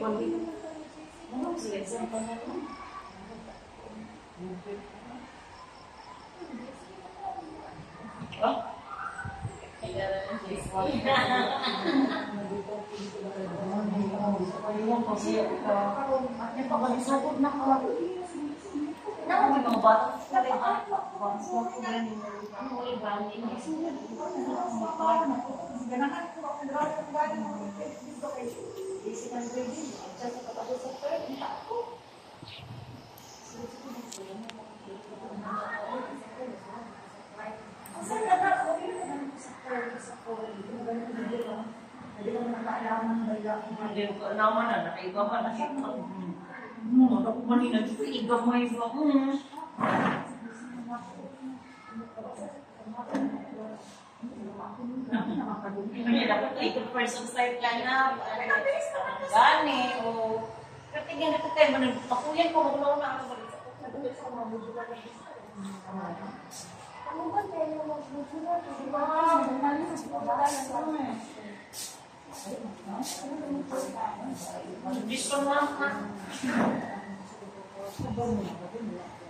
naman na, nakaiba pa na siya. Manina, iba mo iba. Kaya dapat ito person style ka na. Gani, o... Kasi ganito ko tayo, pakuyan ko, magulaw na ako. Ano ba tayo magbubulat? Gusto mo ha?